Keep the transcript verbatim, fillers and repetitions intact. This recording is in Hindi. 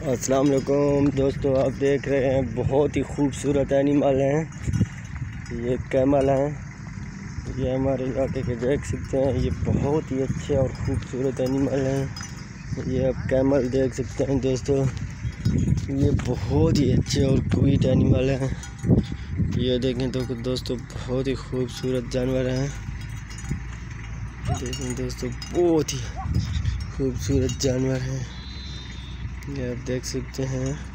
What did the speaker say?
अस्सलाम वालेकुम दोस्तों, आप देख रहे हैं बहुत ही खूबसूरत एनिमल हैं। ये कैमल हैं। ये हमारे इलाके के देख सकते हैं। ये बहुत ही अच्छे और ख़ूबसूरत एनिमल हैं। ये आप कैमल देख सकते हैं दोस्तों। ये बहुत ही अच्छे और क्यूट एनिमल हैं। ये देखें तो दोस्तों, बहुत ही खूबसूरत जानवर हैं। देखें दोस्तों, बहुत ही खूबसूरत जानवर हैं। ये आप देख सकते हैं।